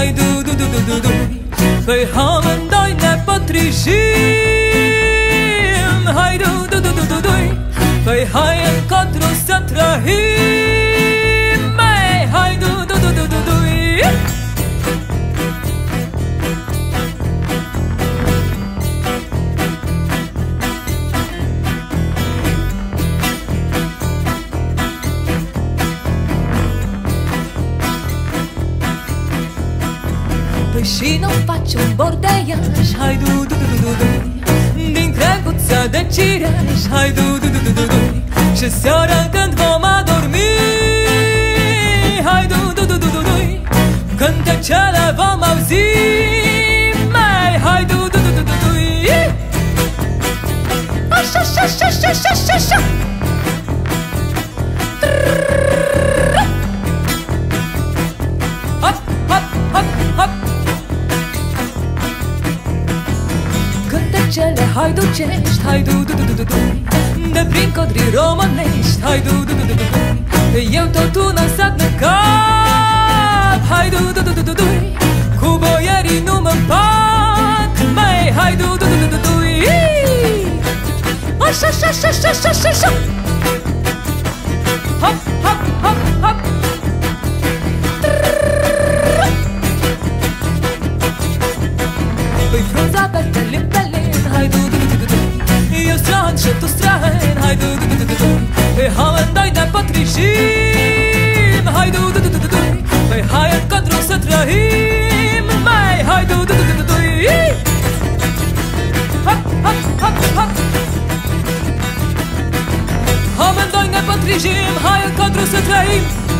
hai du-du-du-du-du-du. Păi amândoi ne pătrijim, hai du-du-du-du-du-du. Păi hai încotro să trăim, hai du-du-du-du-du-du. Păi și nu faci un bordeiaș, hai du-du-du-du-du-du. Din crenguța de cireaș, hai du-du-du-du-du-du. Și seara când vom adormi, hai du-du-du-du-du-du. Cântecele vom auzi, hai du-du-du-du-du-du. Așa, așa, așa, așa, așa, așa. Hop, hop, hop, hop. Cântecele haiducești, hai du-du-du-du-du. De prin codri românești, hai du-du-du-du-du. Eu tot un sat necat, hai du-du-du-du-du. Cu boierii nu mă împac, hai du-du-du-du-du. Așa, așa, așa, așa, așa, așa, așa. Hop, hop, hop, hop. Păi frunza verde, Lin-pelin, hai du-du-du-du-du. Eu stran și tu stran, hai du-du-du-du-du. Păi amândoi ne pătrijim, hai du-du-du-du-du. Păi hai încotro să trăim, hai du-du-du-du-du. Hop, hop, hop, hop. Amândoi ne pătrijim, hai încotro să trăim.